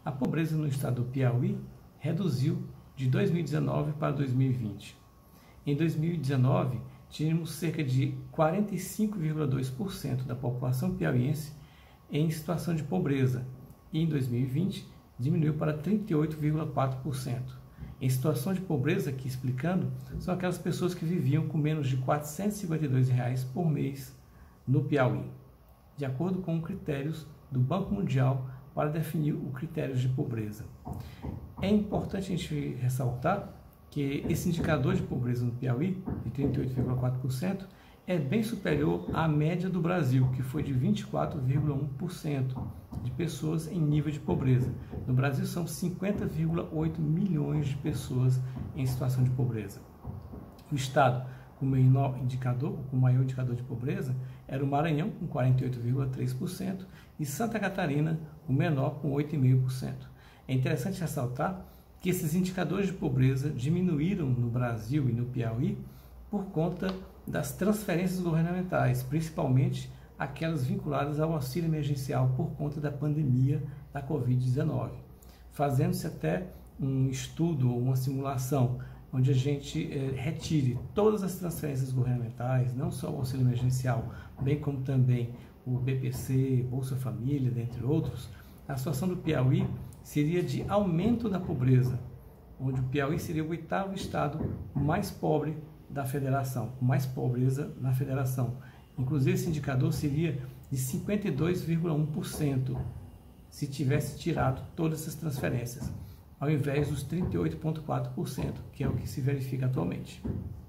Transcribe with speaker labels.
Speaker 1: A pobreza no estado do Piauí reduziu de 2019 para 2020. Em 2019, tínhamos cerca de 45,2% da população piauiense em situação de pobreza e em 2020 diminuiu para 38,4%. Em situação de pobreza, aqui explicando, são aquelas pessoas que viviam com menos de R$ 452 por mês no Piauí, de acordo com critérios do Banco Mundial para definir o critério de pobreza. É importante a gente ressaltar que esse indicador de pobreza no Piauí, de 38,4%, é bem superior à média do Brasil, que foi de 24,1% de pessoas em nível de pobreza. No Brasil são 50,8 milhões de pessoas em situação de pobreza. O estado com o maior indicador de pobreza era o Maranhão, com 48,3%, e Santa Catarina, o menor, com 8,5%. É interessante ressaltar que esses indicadores de pobreza diminuíram no Brasil e no Piauí por conta das transferências governamentais, principalmente aquelas vinculadas ao auxílio emergencial por conta da pandemia da Covid-19. Fazendo-se até um estudo ou uma simulação onde a gente retire todas as transferências governamentais, não só o auxílio emergencial, bem como também o BPC, Bolsa Família, dentre outros, a situação do Piauí seria de aumento da pobreza, onde o Piauí seria o 8º estado mais pobre da federação, com mais pobreza na federação. Inclusive, esse indicador seria de 52,1% se tivesse tirado todas essas transferências, ao invés dos 38,4%, que é o que se verifica atualmente.